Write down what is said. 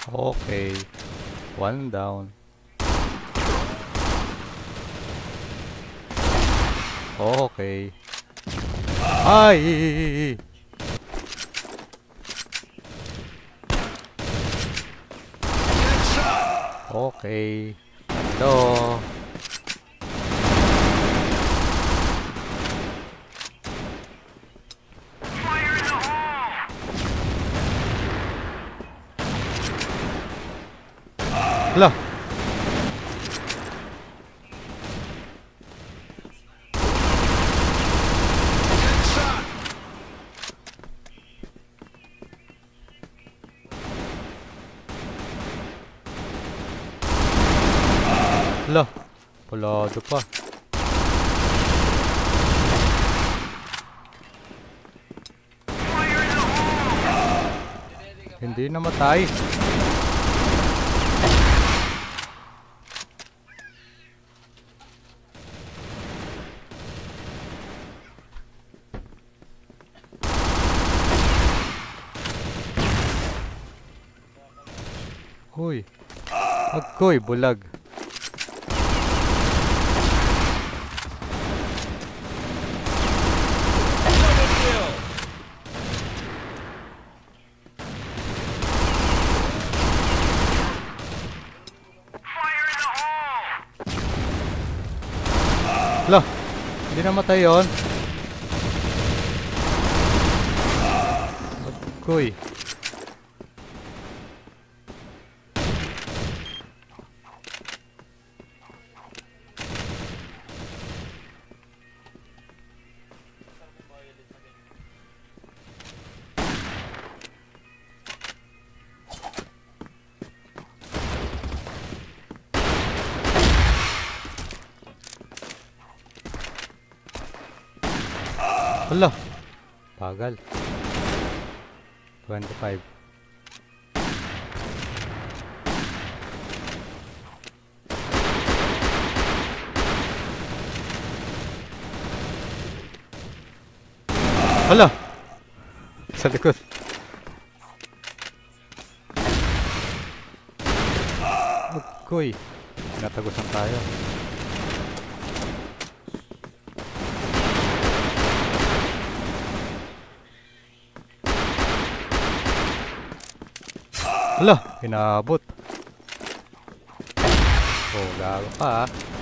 Okay. One down. Okay. Ay! Okay. Ito. Hala. Hala. Pulado pa. Hindi namatay. Uy. Agoy, bulag. Hala. Hindi namatay yun. Agoy. Hala. Bagal. 25. Hala. Sa likod. Agoy. Natagusan tayo. Hala, inaabot. Oh, gago pa ah.